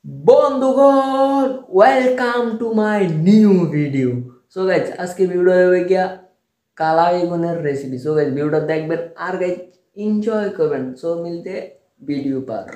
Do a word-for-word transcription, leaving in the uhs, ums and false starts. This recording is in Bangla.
বন্ধুগণ welcome to my new video. So guys আজকে ভিডিও হবে গিয়া কালা বেগুনের রেসিপি। সো গাইজ ভিডিওটা দেখবেন আর গাইজ এনজয় করবেন। সো মিলতে ভিডিও পার